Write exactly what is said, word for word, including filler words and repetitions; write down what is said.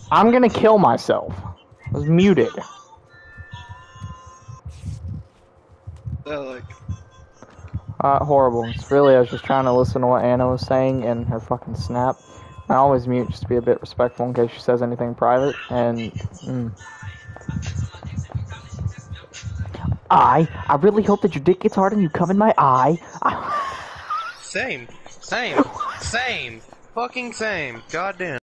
I'm gonna kill myself. I was muted. Uh, like, Uh, horrible. It's really, I was just trying to listen to what Anna was saying in her fucking snap. I always mute just to be a bit respectful in case she says anything private, and, mm. I, I really hope that your dick gets hard and you come in my eye. same, same, same, fucking same. Goddamn.